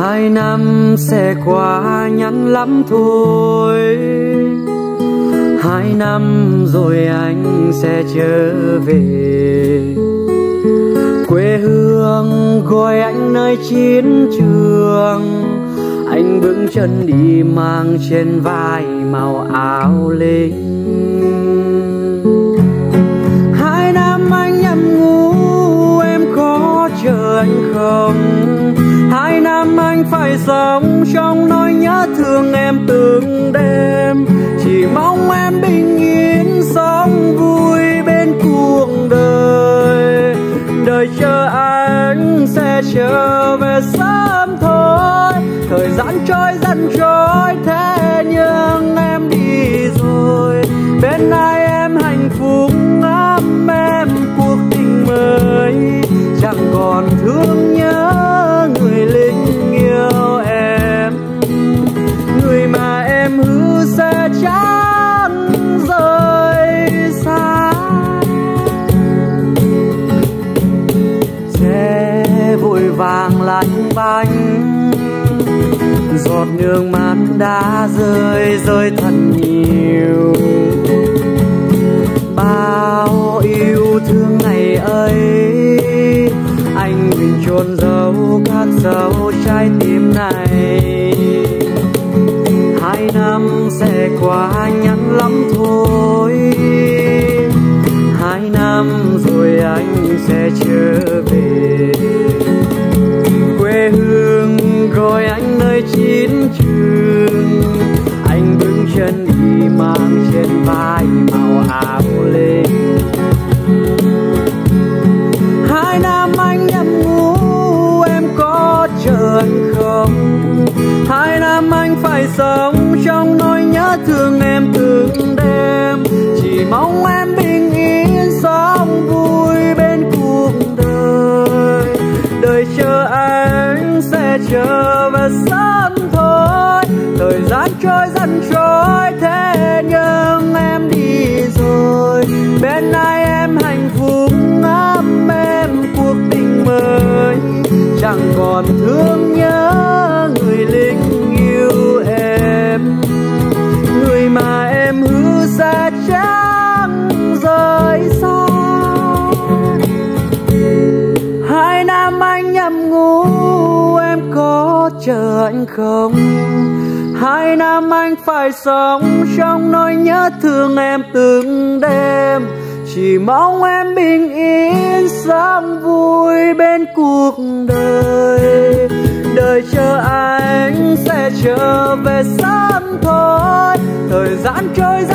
2 năm sẽ qua ngắn lắm thôi, 2 năm rồi anh sẽ trở về. Quê hương gọi anh nơi chiến trường, anh vững chân đi mang trên vai màu áo lính. 2 năm anh nhắm ngủ em có chờ anh không? 2 năm anh phải sống trong nỗi nhớ thương em từng đêm. Chỉ mong em bình yên sống vui bên cuộc đời. Đời chờ anh sẽ trở về sớm thôi. Thời gian trôi dần trôi thế nhưng em đi rồi. Bên ai em hạnh phúc ấm em cuộc tình mới. Chẳng còn thương nhớ người lính yêu em, người mà em hứa sẽ chẳng rời xa. Sẽ vội vàng lạnh bánh, giọt nước mắt đã rơi rơi thật nhiều. Bao yêu thương ngày ấy anh mình chôn giấu các dấu trái tim này. 2 năm sẽ qua ngắn lắm thôi, 2 năm rồi anh sẽ trở về. Quê hương gọi anh nơi chiến trường, anh vững chân đi mang trên vai màu áo lính. 2 năm anh nhắm ngủ em có chờ anh không? 2 năm anh phải sống trong nỗi nhớ thương em từng đêm. Chỉ mong em bình yên sống vui bên cuộc đời. Đời chờ anh sẽ trở về sớm thôi. Thời gian trôi dần trôi thế nhưng em đi rồi. Bên ai em hạnh phúc ấm em cuộc tình mới. Chẳng còn thương nhớ người lính yêu em, người mà em hứa sẽ chẳng rời xa. 2 năm anh nhắm ngủ em có chờ anh không? 2 năm anh phải sống trong nỗi nhớ thương em từng đêm. Chỉ mong em bình yên sống vui bên cuộc đời. Đời chờ anh sẽ trở về sớm thôi. Thời gian trôi